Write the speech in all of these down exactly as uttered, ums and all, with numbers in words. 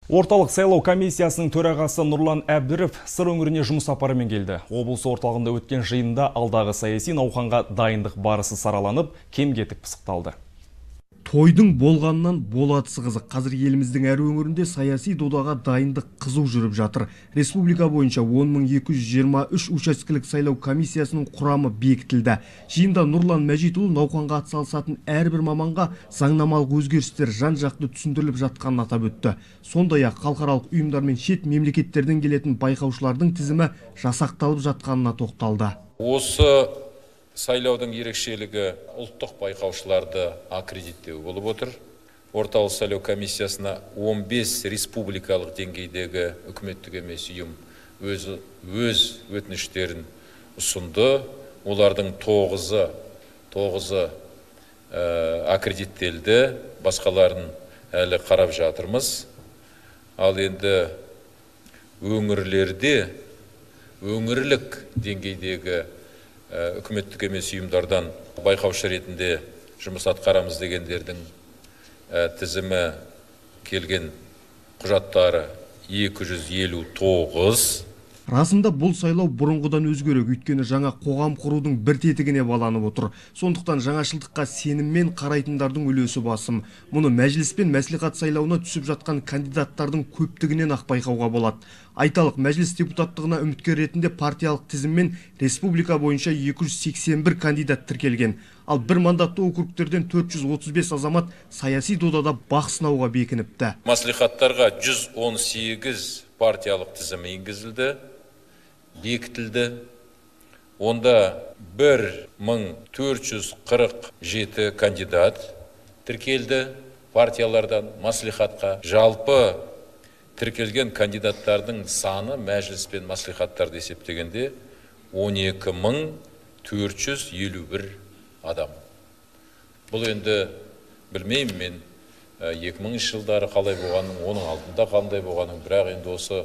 Орталық сайлау комиссиясының төрағасы Нұрлан Әбдіров сыр өңіріне жұмыс сапарымен келді. Облыс орталығында өткен жиында алдағы саяси науқанға дайындық барысы сараланып, кем-кетік пысықталды. Тойдың болғаннан болатысы қызық. Қазір еліміздің әр өңірінде саяси додаға дайындық қызу жүріп жатыр. Республика бойынша он мың екі жүз жиырма үш учаскелік сайлау комиссиясының құрамы бекітілді. Жиында Нұрлан Мәжитұлы науқанға атсалысатын әрбір маманға заңнамалық өзгерістер жан-жақты түсіндіріліп жатқанын атап өтті. Сондай-ақ халықаралық ұйымдар мен шет мемлекеттерден келетін байқаушылардың тізімі жасақталып жатқанына тоқталды. Осы сайлаудың ерекшелігі ұлттық байқаушыларды аккредиттеу болып отыр. Орталық сайлау комиссиясына он бес республикалық деңгейдегі үкіметтік емес ұйым өз, өз өтініштерін ұсынды. Олардың тоғызы, тоғызы ә, аккредиттелді, басқаларын әлі қарап жатырмыз. Ал енді өңірлерде өңірлік деңгейдегі үкіметтік емес ұйымдардан байқаушы ретінде жұмыс атқарамыз дегендердің тізімі келген құжаттары екі жүз елу тоғыз. Расында бұл сайлау бұрынғыдан өзгерек, өйткені жаңа қоғам құрудың бір тетігіне баланып отыр. Сондықтан жаңашылдыққа сеніммен қарайтындардың үлесі басым. Мұны мәжіліс пен мәслихат сайлауына түсіп жатқан кандидаттардың көптігінен ақ байқауға болады. Айталық, мәжіліс депутаттығына үміткер ретінде партиялық тізіммен республика бойынша екі жүз сексен бір кандидат тіркелген. Ал бір мандатты округтерден төрт жүз отыз бес азамат саяси додада бақ сынауға бекініпті. Мәслихаттарға жүз он сегіз партиялық тізім енгізілді, бекітілді. Онда бір мың төрт жүз қырық жеті кандидат тіркелді партиялардан мәслихатқа. Жалпы тіркелген кандидаттардың саны мәжіліс пен мәслихаттарды есептегенде он екі мың төрт жүз елу бір адам. Бұл енді білмеймін мен екі мыңыншы жылдары қалай болғанын, оның алдында қандай болғанын, бірақ енді осы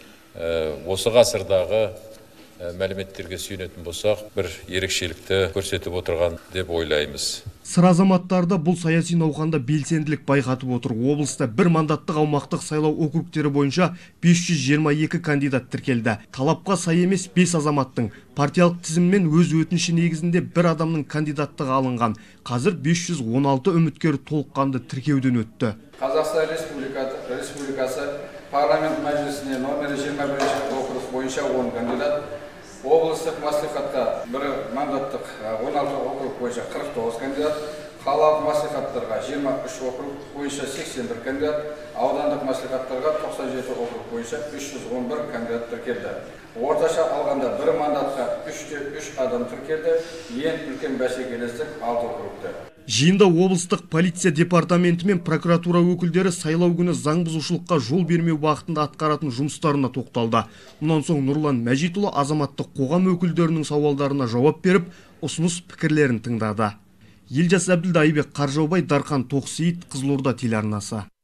осы ғасырдағы мәліметтерге сүйенетін болсақ, бір ерекшелікті көрсетіп отырған деп ойлаймыз. Сыр азаматтарда бұл саяси науқанда белсенділік байқатып отыр. Облыста бір мандаттық аумақтық сайлау округтері бойынша бес жүз жиырма екі кандидат тіркелді. Талапқа сай емес бес азаматтың партиялық тізіммен өз өтініші негізінде бір адамның кандидаттығы алынған. Қазір бес жүз он алты үміткер толыққанды тіркеуден өтті. Қазақстан Республикасы парламент мәжілісіне номері жиырма бірінші округ бойынша он кандидат, облыстық мәслихатқа бір мандаттық он алты округ бойынша қырық тоғыз кандидат, қалалық мәслихаттарға жиырма үш округ бойынша сексен бір кандидат, аудандық мәслихаттарға тоқсан жеті округ бойынша үш жүз он бір кандидат тіркелді. Орташа алғанда бір мандатқа үште үш адам тіркелді, ең үлкен бәсекелестік алты округте. Жиында облыстық полиция департаменті мен прокуратура өкілдері сайлау күні заң бұзушылыққа жол бермеу бағытында атқаратын жұмыстарына тоқталды. Мұнан соң Нұрлан Мәжитұлы азаматтық қоғам өкілдерінің сауалдарына жауап беріп, ұсыныс пікірлерін тыңдады. Елжас Әбділда, Айбек Қаржаубай, Дархан Тоқсейіт, Қызылорда телеарнасы.